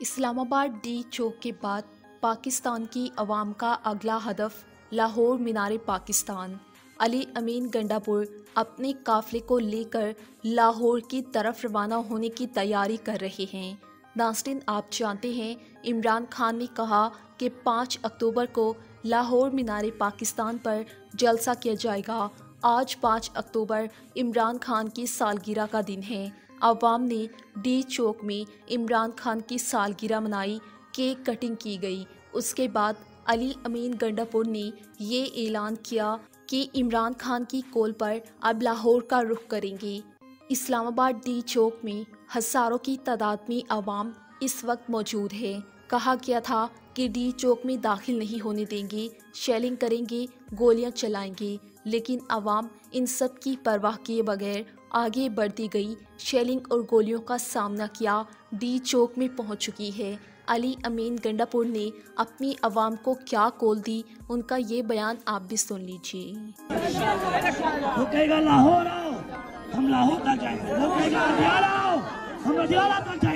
Islamabad D चौक के बाद पाकिस्तान की अवाम का अगला हदफ लाहौर मीनार पाकिस्तान। अली अमीन गंडापुर अपने काफिले को लेकर लाहौर की तरफ रवाना होने की तैयारी कर रहे हैं। नाज़रीन, आप जानते हैं इमरान खान ने कहा कि 5 अक्टूबर को लाहौर मीनार पाकिस्तान पर जलसा किया जाएगा। आज 5 अक्टूबर इमरान खान की सालगिरह का दिन है। अवाम ने डी चौक में इमरान खान की सालगिरह मनाई, केक कटिंग की गई। उसके बाद अली अमीन गंडापुर ने ये ऐलान किया कि इमरान खान की कॉल पर अब लाहौर का रुख करेंगे। इस्लामाबाद डी चौक में हज़ारों की तादाद में अवाम इस वक्त मौजूद है। कहा गया था कि डी चौक में दाखिल नहीं होने देंगे, शेलिंग करेंगे, गोलियां चलाएंगे, लेकिन अवाम इन सब की परवाह किए बगैर आगे बढ़ती गई, शेलिंग और गोलियों का सामना किया, डी चौक में पहुंच चुकी है। अली अमीन गंडापुर ने अपनी अवाम को क्या कॉल दी, उनका ये बयान आप भी सुन लीजिए। वो कहेगा लाहौर आओ, हम लाहौर तक जाएंगे। वो कहेगा अदियाला आओ, हम अदियाला तक जाएंगे।